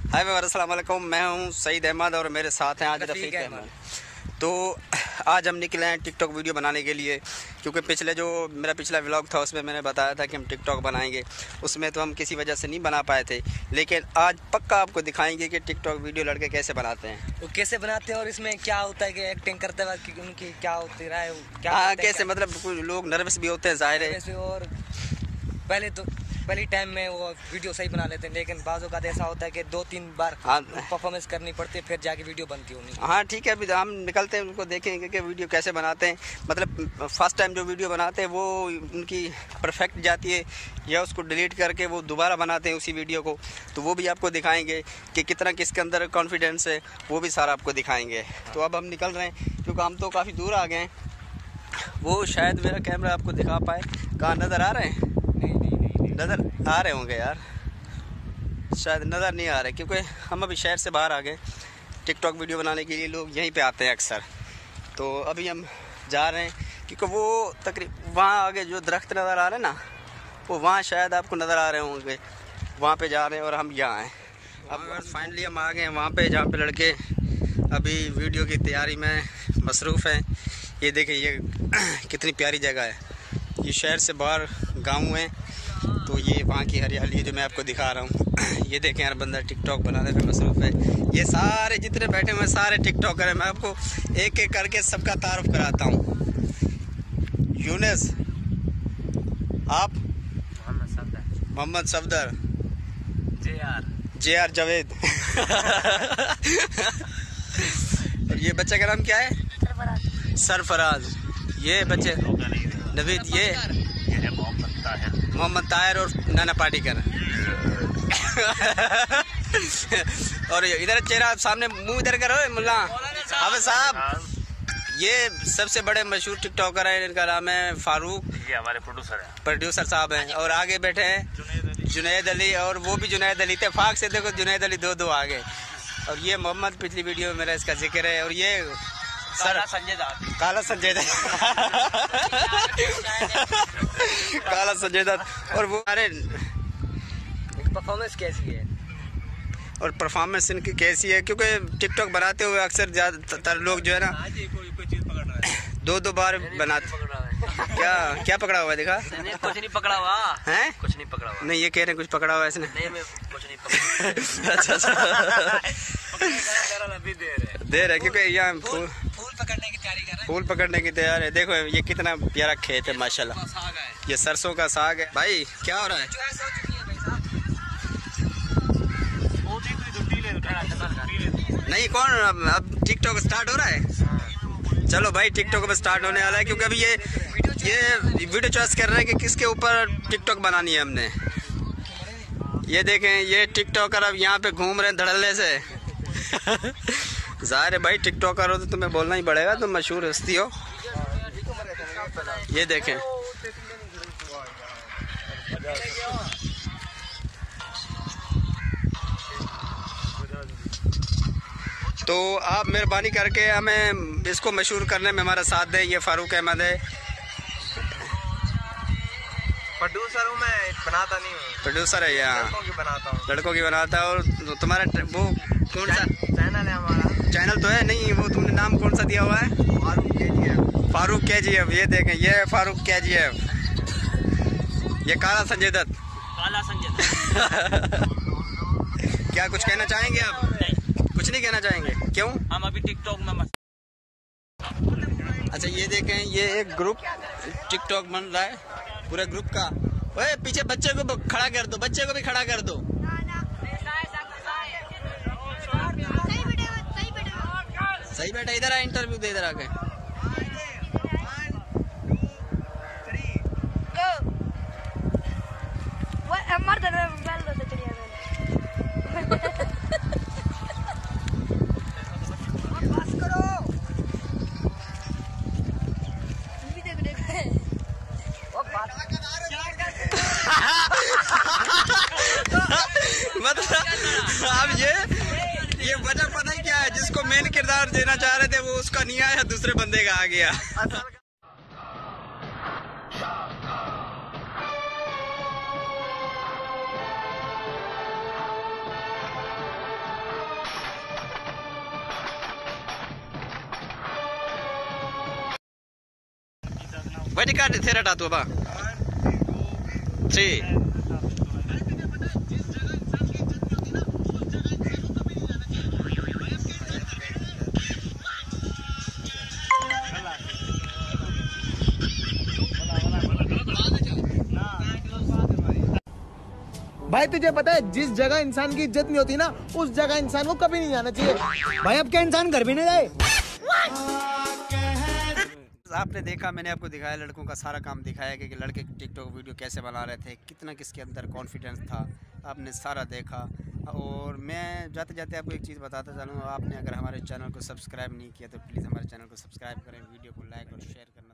हाय viewers, अस्सलाम वालेकुम। मैं हूं सईद अहमद और मेरे साथ हैं आज रफ़ीक अहमद। तो आज हम निकले हैं टिकटॉक वीडियो बनाने के लिए, क्योंकि मेरा पिछला व्लॉग था उसमें मैंने बताया था कि हम टिकटॉक बनाएंगे। उसमें तो हम किसी वजह से नहीं बना पाए थे, लेकिन आज पक्का आपको दिखाएंगे कि टिकटॉक वीडियो लड़के कैसे बनाते हैं। वो कैसे बनाते हैं और इसमें क्या होता है कि एक्टिंग करते वक्त उनकी क्या होती है, क्या हाँ, कैसे मतलब कुछ लोग नर्वस भी होते हैं ज़ाहिर है। और पहली टाइम में वो वीडियो सही बना लेते हैं, लेकिन बाज़ों का ऐसा होता है कि 2-3 बार परफॉर्मेंस करनी पड़ती है, फिर जाके वीडियो बनती है उनकी। हाँ ठीक है, अभी हम निकलते हैं, उनको देखेंगे कि वीडियो कैसे बनाते हैं। मतलब फर्स्ट टाइम जो वीडियो बनाते हैं वो उनकी परफेक्ट जाती है या उसको डिलीट करके वो दोबारा बनाते हैं उसी वीडियो को। तो वो भी आपको दिखाएंगे कि कितना किसके अंदर कॉन्फिडेंस है, वो भी सारा आपको दिखाएंगे। तो अब हम निकल रहे हैं, क्योंकि हम तो काफ़ी दूर आ गए हैं। वो शायद मेरा कैमरा आपको दिखा पाए, कहाँ नज़र आ रहे हैं? नज़र आ रहे होंगे यार, शायद नज़र नहीं आ रहे, क्योंकि हम अभी शहर से बाहर आ गए। टिकटॉक वीडियो बनाने के लिए लोग यहीं पे आते हैं अक्सर। तो अभी हम जा रहे हैं, क्योंकि वो तकरीबन वहाँ आगे जो दरख्त नज़र आ रहे हैं ना, वो वहाँ शायद आपको नज़र आ रहे होंगे, वहाँ पे जा रहे हैं और हम यहाँ हैं। अब फाइनली हम आ गए हैं वहाँ पे, जहाँ पे लड़के अभी वीडियो की तैयारी में मसरूफ़ हैं। ये देखें, ये कितनी प्यारी जगह है। ये शहर से बाहर गाँव है, तो ये वहाँ की हरियाली जो मैं आपको दिखा रहा हूँ। ये देखें यार, बंदा टिकटॉक बनाने पे मसरूफ़ है। ये सारे जितने बैठे हुए सारे टिकटॉकर हैं। मैं आपको एक एक करके सबका तारुफ कराता हूँ। यूनिस, आप? Mohammad Safdar, J R Javed. और ये बच्चे का नाम क्या है? सरफराज। ये बच्चे नवीद, ये मोहम्मद ताहिर और नाना पाटेकर। और इधर चेहरा सामने, मुंह इधर करो मुल्ला हाफिज साहब। ये सबसे बड़े मशहूर टिकटॉकर हैं, इनका नाम है फारूक। ये हमारे प्रोड्यूसर साहब हैं। और आगे बैठे हैं जुनैद अली, और वो भी जुनैद अली। इत्तेफाक से देखो जुनैद अली दो आ गए। और ये मोहम्मद, पिछली वीडियो में मेरा इसका जिक्र है। और ये काला संजय दत्त। काला संजय दत्त। और वो अरे परफॉर्मेंस कैसी है? और परफॉर्मेंस इनकी कैसी है, क्योंकि टिकटॉक बनाते हुए अक्सर ज़्यादातर लोग जो है ना दो बार बनाते। क्या पकड़ा हुआ है? दिखा। कुछ नहीं पकड़ा हुआ है, कुछ नहीं पकड़ा हुआ। नहीं, ये कह रहे हैं कुछ पकड़ा हुआ है इसने। नहीं, मैं कुछ नहीं पकड़ा। अच्छा दे रहे, क्योंकि यहाँ फूल पकड़ने की तैयारी कर रहे हैं। फूल पकड़ने की तैयारी है। देखो ये कितना प्यारा खेत है माशाल्लाह। ये सरसों का साग है। भाई क्या हो रहा है? नहीं, कौन अब टिकटॉक स्टार्ट हो रहा है? चलो भाई, टिकटॉक में स्टार्ट होने वाला है, क्योंकि अभी ये वीडियो चॉइस कर रहे हैं कि किसके ऊपर टिकटॉक बनानी है हमने। ये देखें, ये टिकटॉकर अब यहाँ पे घूम रहे हैं धड़ल्ले से। ज़ाहिर है भाई, टिकटॉकर हो तो तुम्हें बोलना ही पड़ेगा, तुम मशहूर हस्ती हो। ये देखें, तो आप मेहरबानी करके हमें इसको मशहूर करने में हमारा साथ दें। ये फारूक अहमद है, प्रोड्यूसर हूँ मैं, बनाता नहीं हूँ। प्रोड्यूसर है यहाँ, लड़कों की बनाता है। और तुम्हारा वो कौन सा चैनल है? हमारा चैनल तो है नहीं, वो तुमने नाम कौन सा दिया हुआ है? फारूक KGF। ये देखें, ये है फारूक KGF। ये काला संजय दत्त। क्या कुछ कहना चाहेंगे आप? कुछ नहीं कहना चाहेंगे? क्यों? हम अभी टिकटॉक में अच्छा, ये देखें, ये एक ग्रुप टिकटॉक बन रहा है, पूरे ग्रुप का। ओए पीछे बच्चे को खड़ा कर दो, बच्चे को भी खड़ा कर दो। सही बेटा, इधर आ, इंटरव्यू दे इधर आके। मतलब अब ये वजह पता ही क्या है, जिसको मेन किरदार देना चाह रहे थे वो उसका नहीं आया, दूसरे बंदे का आ गया। बड़ी काट थे रटा तो बा 3 भाई तुझे पता है जिस जगह इंसान की इज्जत नहीं होती ना उस जगह इंसान को कभी नहीं जाना चाहिए। भाई अब क्या इंसान घर भी नहीं जाए? आपने देखा, मैंने आपको दिखाया लड़कों का सारा काम दिखाया कि लड़के टिकटॉक वीडियो कैसे बना रहे थे, कितना किसके अंदर कॉन्फिडेंस था, आपने सारा देखा। और मैं जाते जाते आपको एक चीज़ बताता चलूँ, आपने अगर हमारे चैनल को सब्सक्राइब नहीं किया तो प्लीज़ हमारे चैनल को सब्सक्राइब करें, वीडियो को लाइक और शेयर करें।